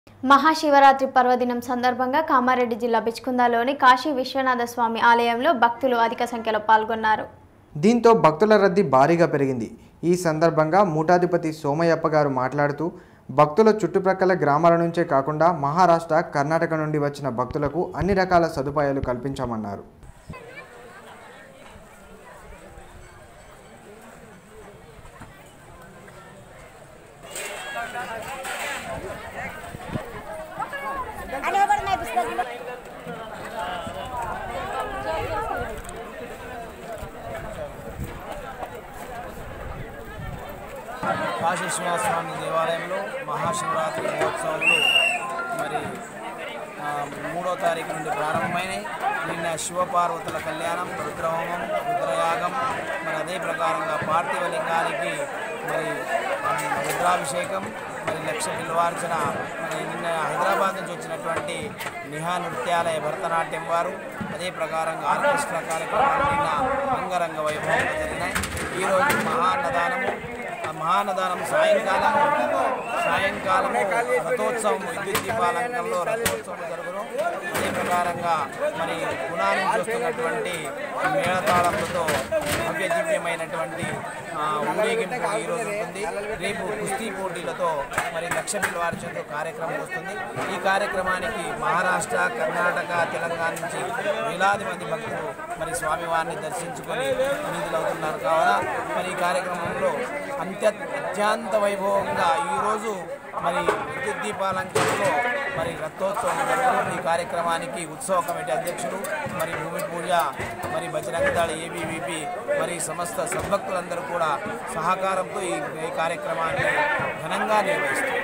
మహాశివరాత్రి పర్వదినం సందర్భంగా కామారెడ్డి జిల్లా బిచ్కుందలోని కాశీ విశ్వనాథ స్వామి ఆలయంలో భక్తులు అధిక సంఖ్యలో పాల్గొన్నారు. దీంతో భక్తుల రద్దీ భారీగా పెరిగింది. ఈ సందర్భంగా మూటాధిపతి సోమయ్యప్ప గారు మాట్లాడుతూ భక్తుల చుట్టుప్రక్కల గ్రామాల నుంచే కాకుండా మహారాష్ట్ర, కర్ణాటక నుండి వచ్చిన భక్తులకు అన్ని రకాల సదుపాయాలు కల్పించామన్నారు. కాశీ విశ్వనాథ స్వామి దేవాలయంలో మహాశివరాత్రి మహోత్సవాలు మరి 3వ తారీఖు నుండి ప్రారంభమైనాయి. నిన్న శివపార్వతుల కళ్యాణం, రుద్రహోమం, రుద్రయాగం, మరి అదే ప్రకారంగా పార్థివ లింగానికి మరి రుద్రాభిషేకం, మరి లక్ష బిల్వార్చన, మరి నిన్న హైదరాబాద్ నుంచి వచ్చినటువంటి నిహా నృత్యాలయ భరతనాట్యం వారు, అదే ప్రకారంగా ఆర్కెస్ట్రా కార్యక్రమాలు నిన్న అంగరంగ వైభవంగా జరిగినాయి. ఈరోజు మహానదానం సాయంకాలం రథోత్సవం, విద్యుత్ దీపాలంకరణలో రథోత్సవం జరుగును. అదే ప్రకారంగా మరి పునాని చూస్తున్నటువంటి మేళతాళంతో భవ్యదివ్యమైనటువంటి ఊరేగింపు ఈరోజు ఉంటుంది. రేపు కుస్తీ పోటీలతో మరి లక్ష బిల్వార్చనతో కార్యక్రమం వస్తుంది. ఈ కార్యక్రమానికి మహారాష్ట్ర, కర్ణాటక, తెలంగాణ నుంచి వేలాది మంది భక్తులు మరి స్వామివారిని దర్శించుకొని నిధులవుతున్నారు. కావున మరి ఈ కార్యక్రమంలో అత్యంత వైభవంగా ఈరోజు మరి విద్యుత్ దీపాలంకరణలో మరి రథోత్సవం జరుగుతుంది. ఈ కార్యక్రమానికి ఉత్సవ కమిటీ అధ్యక్షులు, మరి భూమి పూజ, మరి బజరంగదళ ఏబీవీపీ, మరి సమస్త సద్భక్తులందరూ కూడా సహకారంతో ఈ కార్యక్రమాన్ని ఘనంగా నిర్వహిస్తారు.